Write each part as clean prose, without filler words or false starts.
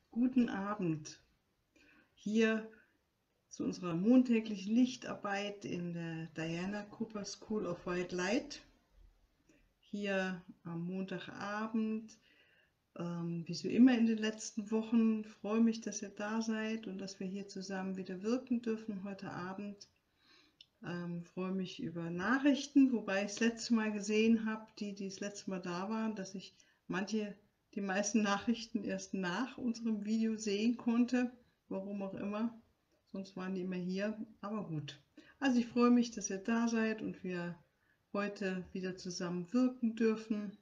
Guten Abend hier zu unserer montäglichen Lichtarbeit in der Diana Cooper School of White Light. Hier am Montagabend, wie so immer in den letzten Wochen. Ich freue mich, dass ihr da seid und dass wir hier zusammen wieder wirken dürfen heute Abend. Freue mich über Nachrichten, wobei ich das letzte Mal gesehen habe, die das letzte Mal da waren, dass ich die meisten Nachrichten erst nach unserem Video sehen konnte, warum auch immer, sonst waren die immer hier, aber gut. Also ich freue mich, dass ihr da seid und wir heute wieder zusammen wirken dürfen.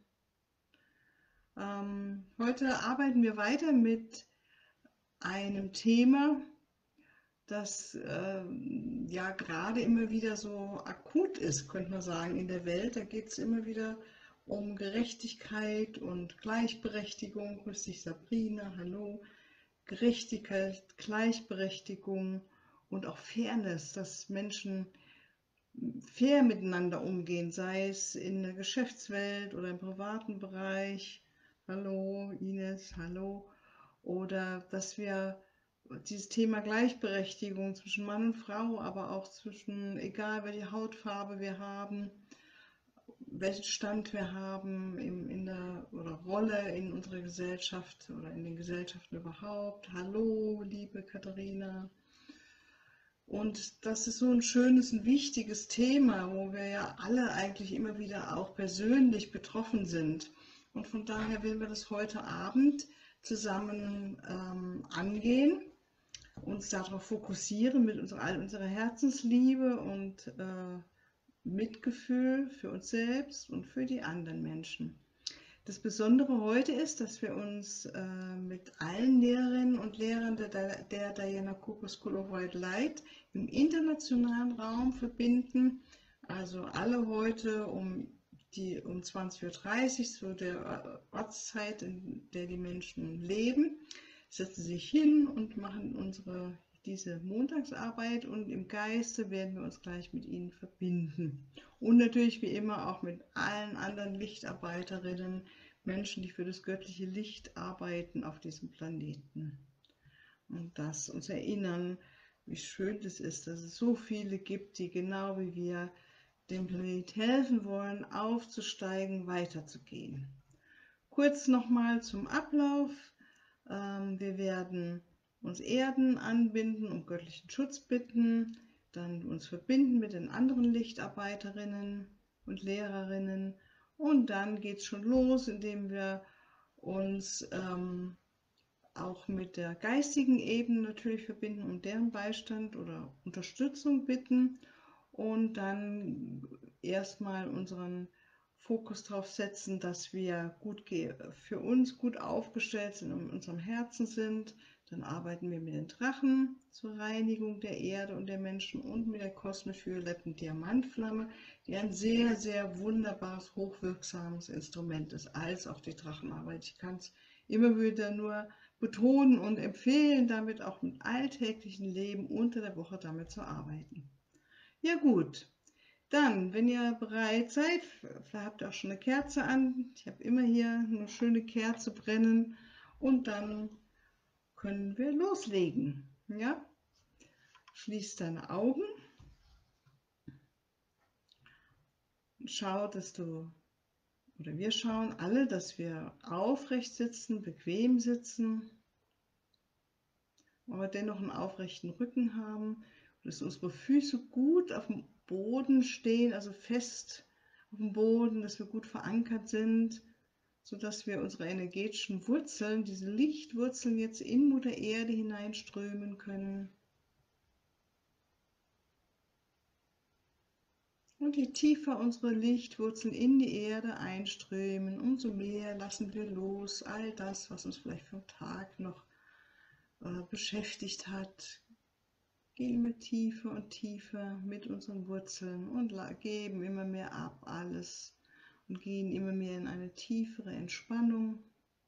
Heute arbeiten wir weiter mit einem Thema, das ja gerade immer wieder so akut ist, könnte man sagen, in der Welt. Da geht es immer wieder um Gerechtigkeit und Gleichberechtigung. Grüß dich, Sabrina, hallo. Gerechtigkeit, Gleichberechtigung und auch Fairness, dass Menschen fair miteinander umgehen, sei es in der Geschäftswelt oder im privaten Bereich. Hallo, Ines, hallo. Oder dass wir dieses Thema Gleichberechtigung zwischen Mann und Frau, aber auch zwischen, egal welche Hautfarbe wir haben, welchen Stand wir haben in der oder Rolle in unserer Gesellschaft oder in den Gesellschaften überhaupt. Hallo, liebe Katharina. Und das ist so ein schönes, ein wichtiges Thema, wo wir ja alle eigentlich immer wieder auch persönlich betroffen sind. Und von daher werden wir das heute Abend zusammen angehen, uns darauf fokussieren mit all unserer Herzensliebe und Mitgefühl für uns selbst und für die anderen Menschen. Das Besondere heute ist, dass wir uns mit allen Lehrerinnen und Lehrern der Diana Cooper School of White Light im internationalen Raum verbinden. Also alle heute um 20:30 Uhr zu der Ortszeit, in der die Menschen leben, setzen sich hin und machen diese Montagsarbeit, und im Geiste werden wir uns gleich mit ihnen verbinden. Und natürlich wie immer auch mit allen anderen Lichtarbeiterinnen, Menschen, die für das göttliche Licht arbeiten auf diesem Planeten. Und das uns erinnern, wie schön es ist, dass es so viele gibt, die genau wie wir dem Planet helfen wollen, aufzusteigen, weiterzugehen. Kurz nochmal zum Ablauf. Wir werden uns erden, anbinden, um göttlichen Schutz bitten, dann uns verbinden mit den anderen Lichtarbeiterinnen und Lehrerinnen, und dann geht es schon los, indem wir uns auch mit der geistigen Ebene natürlich verbinden und deren Beistand oder Unterstützung bitten, und dann erstmal unseren Fokus darauf setzen, dass wir für uns gut aufgestellt sind und in unserem Herzen sind. Dann arbeiten wir mit den Drachen zur Reinigung der Erde und der Menschen und mit der kosmisch-violetten Diamantflamme, die ein sehr, sehr wunderbares, hochwirksames Instrument ist, als auch die Drachenarbeit. Ich kann es immer wieder nur betonen und empfehlen, damit auch im alltäglichen Leben unter der Woche damit zu arbeiten. Ja gut, dann, wenn ihr bereit seid, vielleicht habt ihr auch schon eine Kerze an. Ich habe immer hier eine schöne Kerze brennen, und dann können wir loslegen. Ja? Schließ deine Augen. Schau, wir schauen alle, dass wir aufrecht sitzen, bequem sitzen, aber dennoch einen aufrechten Rücken haben, dass unsere Füße gut auf dem Boden stehen, also fest auf dem Boden, dass wir gut verankert sind, sodass wir unsere energetischen Wurzeln, diese Lichtwurzeln, jetzt in Mutter Erde hineinströmen können. Und je tiefer unsere Lichtwurzeln in die Erde einströmen, umso mehr lassen wir los all das, was uns vielleicht vom Tag noch beschäftigt hat. Gehen wir tiefer und tiefer mit unseren Wurzeln und geben immer mehr ab alles und gehen immer mehr in eine tiefere Entspannung.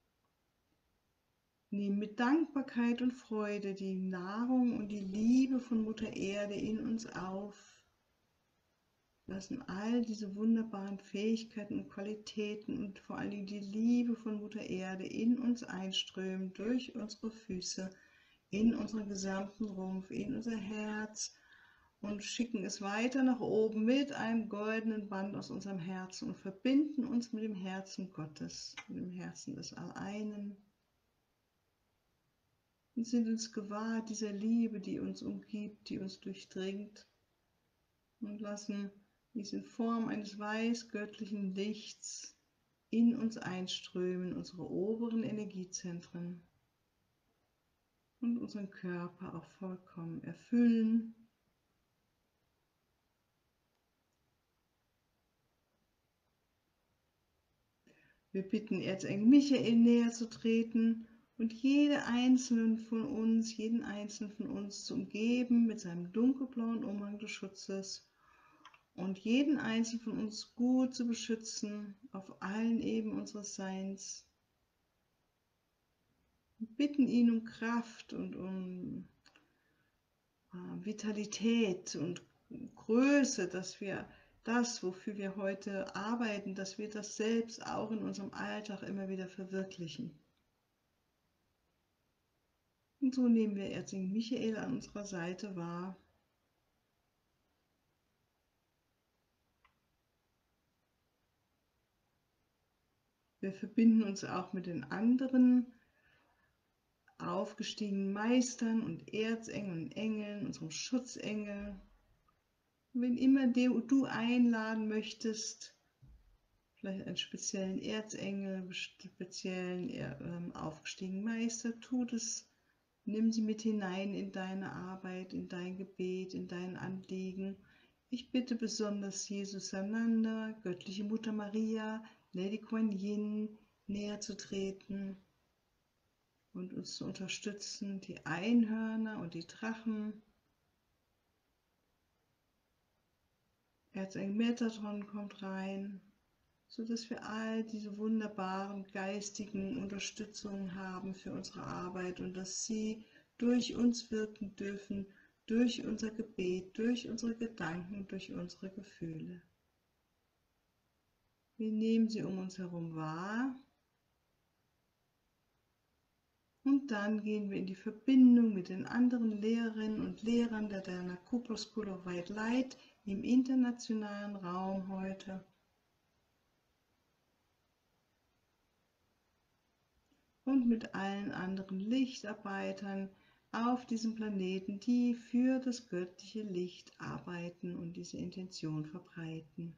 Nehmen mit Dankbarkeit und Freude die Nahrung und die Liebe von Mutter Erde in uns auf. lassen all diese wunderbaren Fähigkeiten und Qualitäten und vor allem die Liebe von Mutter Erde in uns einströmen, durch unsere Füße, in unseren gesamten Rumpf, in unser Herz und schicken es weiter nach oben mit einem goldenen Band aus unserem Herzen und verbinden uns mit dem Herzen Gottes, mit dem Herzen des Alleinen und sind uns gewahr dieser Liebe, die uns umgibt, die uns durchdringt und lassen dies in Form eines weiß-göttlichen Lichts in uns einströmen, unsere oberen Energiezentren und unseren Körper auch vollkommen erfüllen. Wir bitten Erzengel Michael näher zu treten und jeden einzelnen von uns zu umgeben mit seinem dunkelblauen Umhang des Schutzes und jeden einzelnen von uns gut zu beschützen auf allen Ebenen unseres Seins. Wir bitten ihn um Kraft und um Vitalität und Größe, dass wir das, wofür wir heute arbeiten, dass wir das selbst auch in unserem Alltag immer wieder verwirklichen. Und so nehmen wir Erzengel Michael an unserer Seite wahr. Wir verbinden uns auch mit den anderen aufgestiegenen Meistern und Erzengeln und Engeln, unserem Schutzengel. Wenn immer du einladen möchtest, vielleicht einen speziellen Erzengel, speziellen aufgestiegenen Meister, tu es. Nimm sie mit hinein in deine Arbeit, in dein Gebet, in dein Anliegen. Ich bitte besonders Jesus Sananda, göttliche Mutter Maria, Lady Kuan Yin, näher zu treten und uns zu unterstützen, die Einhörner und die Drachen. Erzengel Metatron kommt rein, sodass wir all diese wunderbaren geistigen Unterstützungen haben für unsere Arbeit und dass sie durch uns wirken dürfen, durch unser Gebet, durch unsere Gedanken, durch unsere Gefühle. Wir nehmen sie um uns herum wahr und dann gehen wir in die Verbindung mit den anderen Lehrerinnen und Lehrern der Diana Cooper School of White Light im internationalen Raum heute. Und mit allen anderen Lichtarbeitern auf diesem Planeten, die für das göttliche Licht arbeiten und diese Intention verbreiten.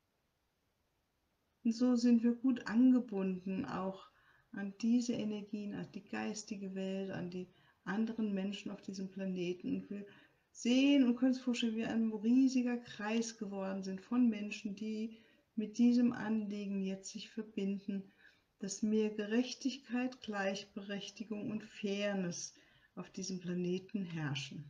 Und so sind wir gut angebunden auch an diese Energien, an die geistige Welt, an die anderen Menschen auf diesem Planeten. Und wir sehen und können uns vorstellen, wie ein riesiger Kreis geworden sind von Menschen, die mit diesem Anliegen jetzt sich verbinden, dass mehr Gerechtigkeit, Gleichberechtigung und Fairness auf diesem Planeten herrschen.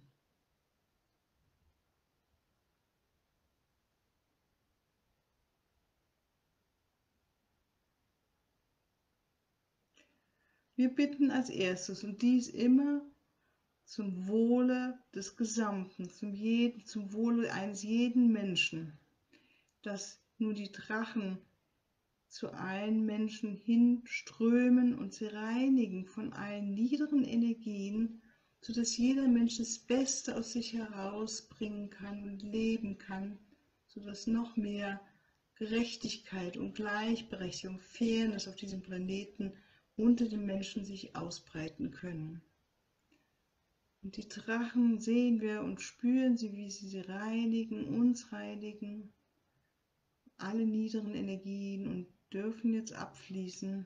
Wir bitten als erstes, und dies immer zum Wohle des Gesamten, zum Wohle eines jeden Menschen, dass nur die Drachen zu allen Menschen hinströmen und sie reinigen von allen niederen Energien, sodass jeder Mensch das Beste aus sich herausbringen kann und leben kann, sodass noch mehr Gerechtigkeit und Gleichberechtigung, Fairness auf diesem Planeten unter den Menschen sich ausbreiten können. Und die Drachen sehen wir und spüren sie, wie sie reinigen, uns reinigen, alle niederen Energien und dürfen jetzt abfließen.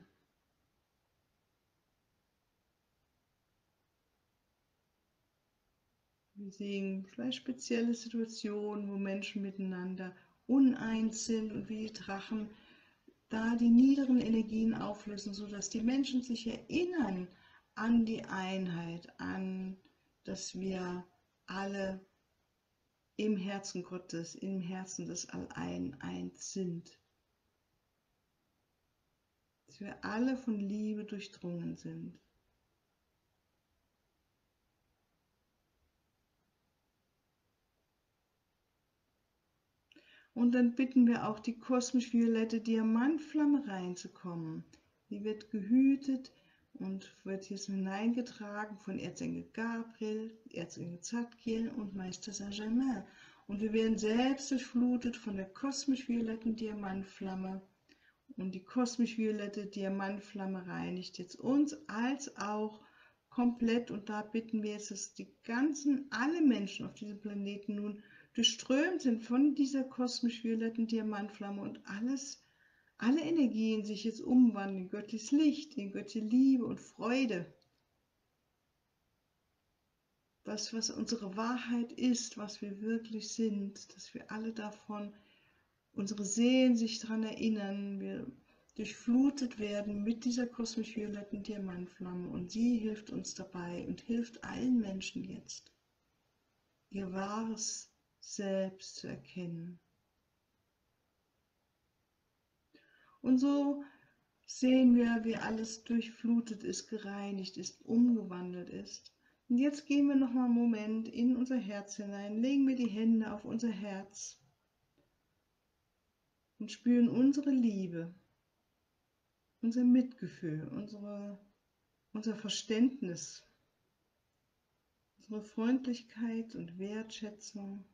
Wir sehen vielleicht spezielle Situationen, wo Menschen miteinander uneins sind und wie die Drachen da die niederen Energien auflösen, sodass die Menschen sich erinnern an die Einheit, an, dass wir alle im Herzen Gottes, im Herzen des Allein eins sind. Dass wir alle von Liebe durchdrungen sind. Und dann bitten wir auch die kosmisch-violette Diamantflamme reinzukommen. Die wird gehütet und wird jetzt hineingetragen von Erzengel Gabriel, Erzengel Zadkiel und Meister Saint-Germain. Und wir werden selbst durchflutet von der kosmisch-violetten Diamantflamme. Und die kosmisch-violette Diamantflamme reinigt jetzt uns als auch komplett. Und da bitten wir jetzt, dass alle Menschen auf diesem Planeten nun durchströmt sind von dieser kosmisch-violetten Diamantflamme und alle Energien sich jetzt umwandeln in göttliches Licht, in göttliche Liebe und Freude. Das, was unsere Wahrheit ist, was wir wirklich sind, dass wir alle davon, unsere Seelen sich daran erinnern, wir durchflutet werden mit dieser kosmisch-violetten Diamantflamme und sie hilft uns dabei und hilft allen Menschen jetzt, ihr wahres Selbst zu erkennen. Und so sehen wir, wie alles durchflutet ist, gereinigt ist, umgewandelt ist. Und jetzt gehen wir noch mal einen Moment in unser Herz hinein, legen wir die Hände auf unser Herz und spüren unsere Liebe, unser Mitgefühl, unser Verständnis, unsere Freundlichkeit und Wertschätzung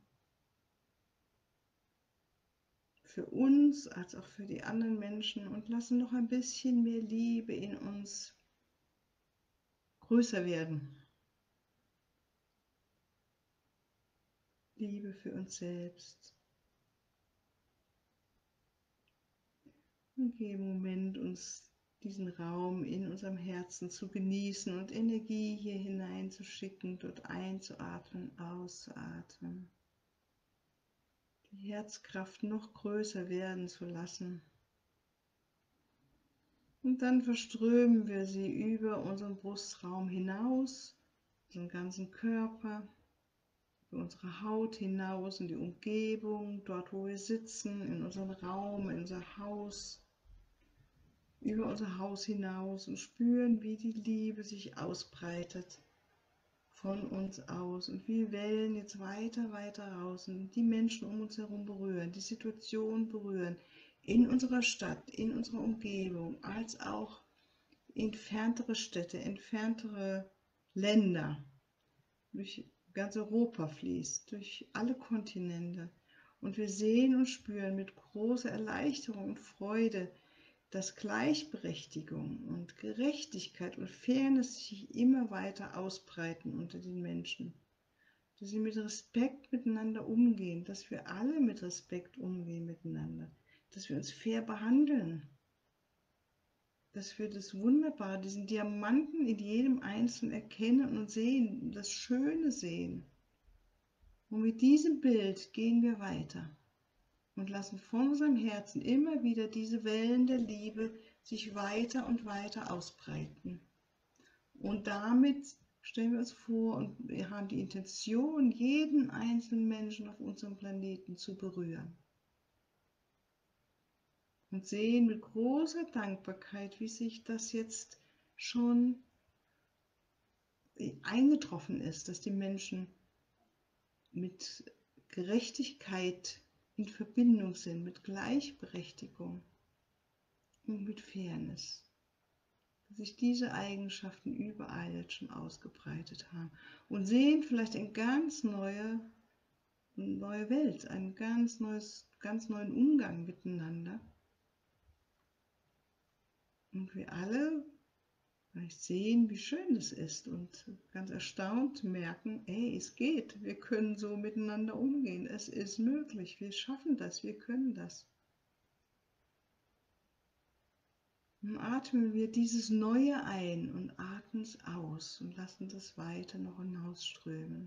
für uns als auch für die anderen Menschen und lassen noch ein bisschen mehr Liebe in uns größer werden. Liebe für uns selbst. Und geben Moment, uns diesen Raum in unserem Herzen zu genießen und Energie hier hineinzuschicken, dort einzuatmen, auszuatmen. Die Herzkraft noch größer werden zu lassen. Und dann verströmen wir sie über unseren Brustraum hinaus, unseren ganzen Körper, über unsere Haut hinaus in die Umgebung, dort wo wir sitzen, in unseren Raum, in unser Haus, über unser Haus hinaus und spüren, wie die Liebe sich ausbreitet von uns aus und wie Wellen jetzt weiter, weiter raus und die Menschen um uns herum berühren, die Situation berühren, in unserer Stadt, in unserer Umgebung, als auch entferntere Städte, entferntere Länder, durch ganz Europa fließt, durch alle Kontinente. Und wir sehen und spüren mit großer Erleichterung und Freude, dass Gleichberechtigung und Gerechtigkeit und Fairness sich immer weiter ausbreiten unter den Menschen. Dass sie mit Respekt miteinander umgehen, dass wir alle mit Respekt umgehen miteinander, dass wir uns fair behandeln, dass wir das Wunderbare, diesen Diamanten in jedem Einzelnen erkennen und sehen, das Schöne sehen. Und mit diesem Bild gehen wir weiter und lassen von unserem Herzen immer wieder diese Wellen der Liebe sich weiter und weiter ausbreiten. Und damit stellen wir uns vor und wir haben die Intention, jeden einzelnen Menschen auf unserem Planeten zu berühren. Und sehen mit großer Dankbarkeit, wie sich das jetzt schon eingetroffen ist, dass die Menschen mit Gerechtigkeit in Verbindung sind, mit Gleichberechtigung und mit Fairness. Dass sich diese Eigenschaften überall jetzt schon ausgebreitet haben und sehen vielleicht eine ganz neue Welt, einen ganz neuen Umgang miteinander. Und wir alle vielleicht sehen, wie schön es ist und ganz erstaunt merken, ey, es geht, wir können so miteinander umgehen, es ist möglich, wir schaffen das, wir können das. Und atmen wir dieses Neue ein und atmen es aus und lassen das weiter noch hinausströmen.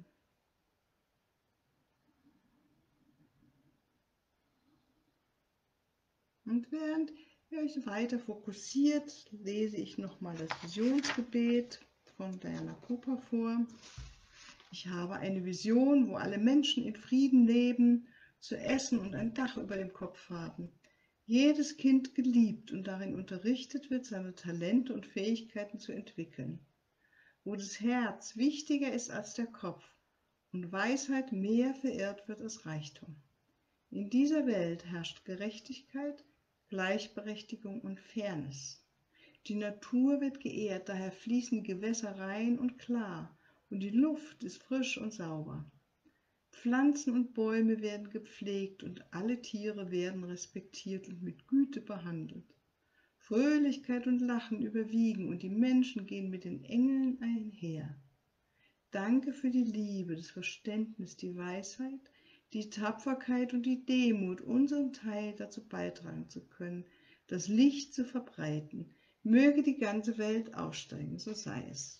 Und während ihr euch weiter fokussiert, lese ich nochmal das Visionsgebet von Diana Cooper vor. Ich habe eine Vision, wo alle Menschen in Frieden leben, zu essen und ein Dach über dem Kopf haben. Jedes Kind geliebt und darin unterrichtet wird, seine Talente und Fähigkeiten zu entwickeln. Wo das Herz wichtiger ist als der Kopf und Weisheit mehr verehrt wird als Reichtum. In dieser Welt herrscht Gerechtigkeit, Gleichberechtigung und Fairness. Die Natur wird geehrt, daher fließen die Gewässer rein und klar und die Luft ist frisch und sauber. Pflanzen und Bäume werden gepflegt und alle Tiere werden respektiert und mit Güte behandelt. Fröhlichkeit und Lachen überwiegen und die Menschen gehen mit den Engeln einher. Danke für die Liebe, das Verständnis, die Weisheit, die Tapferkeit und die Demut, unseren Teil dazu beitragen zu können, das Licht zu verbreiten. Möge die ganze Welt aufsteigen, so sei es.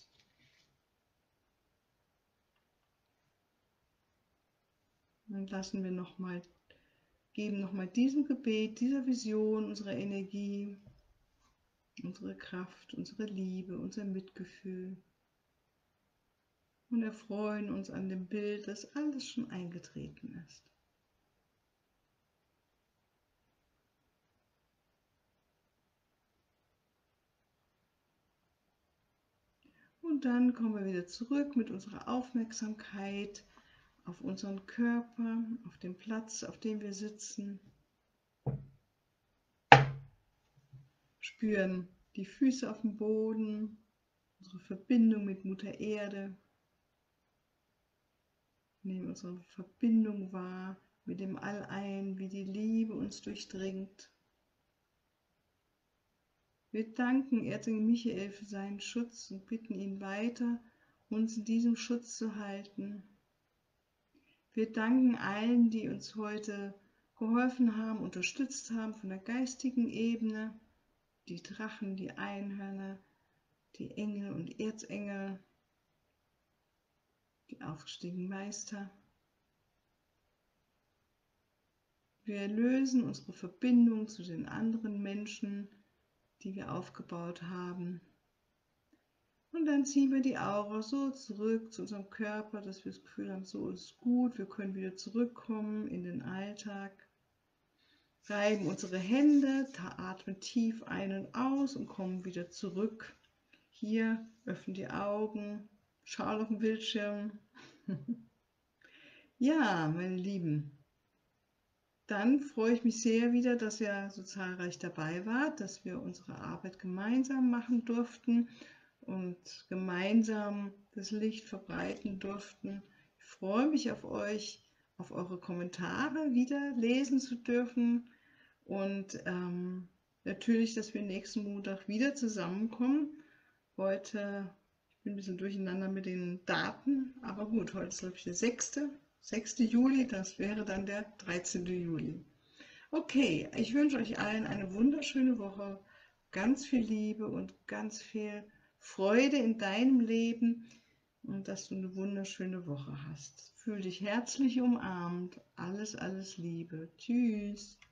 Und lassen wir nochmal, geben nochmal diesem Gebet, dieser Vision, unsere Energie, unsere Kraft, unsere Liebe, unser Mitgefühl und erfreuen uns an dem Bild, dass alles schon eingetreten ist. Und dann kommen wir wieder zurück mit unserer Aufmerksamkeit auf unseren Körper, auf den Platz, auf dem wir sitzen. Spüren die Füße auf dem Boden, unsere Verbindung mit Mutter Erde. Nehmen unsere Verbindung wahr mit dem All-Ein, wie die Liebe uns durchdringt. Wir danken Erzengel Michael für seinen Schutz und bitten ihn weiter, uns in diesem Schutz zu halten. Wir danken allen, die uns heute geholfen haben, unterstützt haben von der geistigen Ebene, die Drachen, die Einhörner, die Engel und Erzengel, die aufgestiegenen Meister. Wir lösen unsere Verbindung zu den anderen Menschen, die wir aufgebaut haben. Und dann ziehen wir die Aura so zurück zu unserem Körper, dass wir das Gefühl haben, so ist gut, wir können wieder zurückkommen in den Alltag. Reiben unsere Hände, atmen tief ein und aus und kommen wieder zurück. Hier, öffnen die Augen, schauen auf den Bildschirm. Ja, meine Lieben, dann freue ich mich sehr wieder, dass ihr so zahlreich dabei wart, dass wir unsere Arbeit gemeinsam machen durften und gemeinsam das Licht verbreiten durften. Ich freue mich auf euch, auf eure Kommentare wieder lesen zu dürfen und natürlich, dass wir nächsten Montag wieder zusammenkommen. Heute, ich bin ein bisschen durcheinander mit den Daten, aber gut, heute ist glaube ich der 6. Juli, das wäre dann der 13. Juli. Okay, ich wünsche euch allen eine wunderschöne Woche, ganz viel Liebe und ganz viel Freude in deinem Leben und dass du eine wunderschöne Woche hast. Fühl dich herzlich umarmt. Alles, alles Liebe. Tschüss.